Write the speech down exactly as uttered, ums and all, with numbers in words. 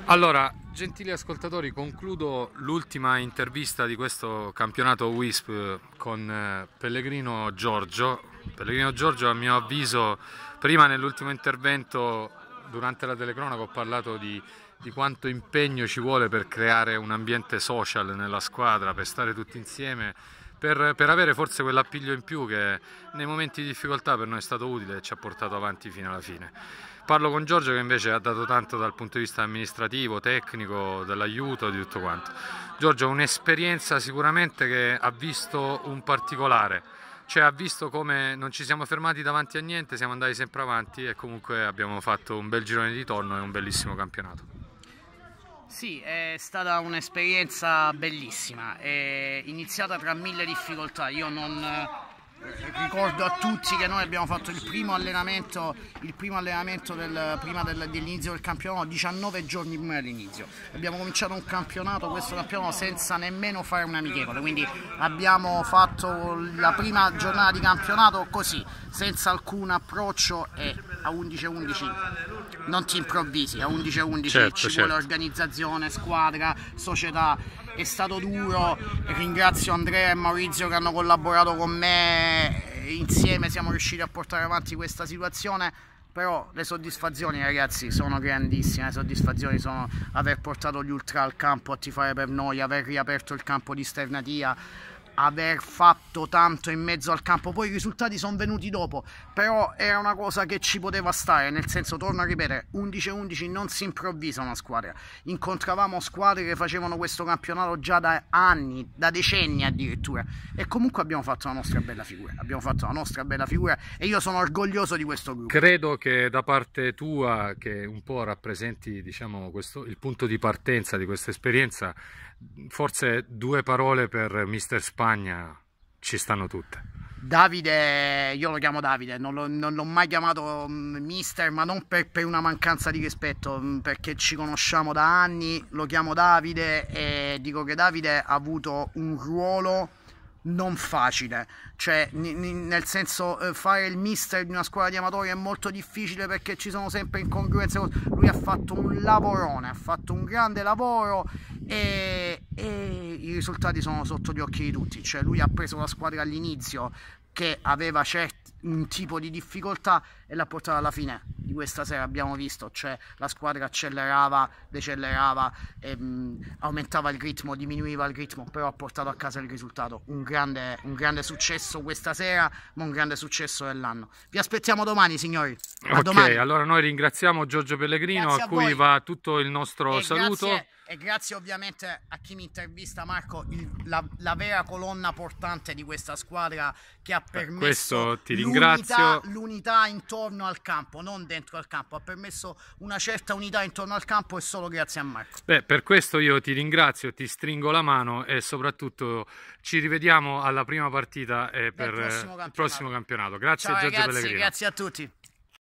Allora, gentili ascoltatori, concludo l'ultima intervista di questo campionato W I S P con eh, Pellegrino Giorgio. Pellegrino Giorgio, a mio avviso, prima nell'ultimo intervento durante la telecronaca ho parlato di, di quanto impegno ci vuole per creare un ambiente social nella squadra, per stare tutti insieme, per, per avere forse quell'appiglio in più che nei momenti di difficoltà per noi è stato utile e ci ha portato avanti fino alla fine. Parlo con Giorgio che invece ha dato tanto dal punto di vista amministrativo, tecnico, dell'aiuto, di tutto quanto. Giorgio, un'esperienza sicuramente che ha visto un particolare, cioè ha visto come non ci siamo fermati davanti a niente, siamo andati sempre avanti e comunque abbiamo fatto un bel girone di ritorno e un bellissimo campionato. Sì, è stata un'esperienza bellissima, è iniziata tra mille difficoltà. Io non ricordo a tutti che noi abbiamo fatto il primo allenamento, il primo allenamento del, prima del, dell'inizio del campionato, diciannove giorni prima dell'inizio. Abbiamo cominciato un campionato, questo campionato, senza nemmeno fare un amichevole, quindi abbiamo fatto la prima giornata di campionato così, senza alcun approccio, e a undici a undici non ti improvvisi, a undici a undici certo, ci certo. vuole organizzazione, squadra, società. È stato duro, ringrazio Andrea e Maurizio che hanno collaborato con me, insieme siamo riusciti a portare avanti questa situazione, però le soddisfazioni, ragazzi, sono grandissime. Le soddisfazioni sono aver portato gli ultra al campo a tifare per noi, aver riaperto il campo di Sternatia, aver fatto tanto in mezzo al campo. Poi i risultati sono venuti dopo, però era una cosa che ci poteva stare, nel senso, torno a ripetere, undici a undici non si improvvisa una squadra. Incontravamo squadre che facevano questo campionato già da anni, da decenni addirittura, e comunque abbiamo fatto la nostra bella figura, abbiamo fatto la nostra bella figura e io sono orgoglioso di questo gruppo. Credo che da parte tua, che un po' rappresenti, diciamo, questo, il punto di partenza di questa esperienza, forse due parole per mister Spagna ci stanno tutte. Davide, io lo chiamo Davide, non l'ho mai chiamato mister, ma non per, per una mancanza di rispetto, perché ci conosciamo da anni. Lo chiamo Davide e dico che Davide ha avuto un ruolo non facile, cioè nel senso, fare il mister di una squadra di amatori è molto difficile perché ci sono sempre incongruenze. Lui ha fatto un lavorone, ha fatto un grande lavoro e, e i risultati sono sotto gli occhi di tutti. Cioè lui ha preso la squadra all'inizio che aveva certi un tipo di difficoltà e l'ha portata alla fine di questa sera. Abbiamo visto, cioè la squadra accelerava, decelerava, ehm, aumentava il ritmo, diminuiva il ritmo, però ha portato a casa il risultato. Un grande, un grande successo questa sera, ma un grande successo dell'anno. Vi aspettiamo domani, signori. A ok, domani. Allora noi ringraziamo Giorgio Pellegrino, a, a cui va tutto il nostro e saluto. Grazie. E grazie ovviamente a chi mi intervista, Marco, il, la, la vera colonna portante di questa squadra, che ha permesso l'unità intorno al campo, non dentro al campo. Ha permesso una certa unità intorno al campo e solo grazie a Marco. Beh, per questo io ti ringrazio, ti stringo la mano e soprattutto ci rivediamo alla prima partita e per prossimo il prossimo campionato. Grazie. Ciao, Giorgio ragazzi, Pellegrino. Grazie a tutti.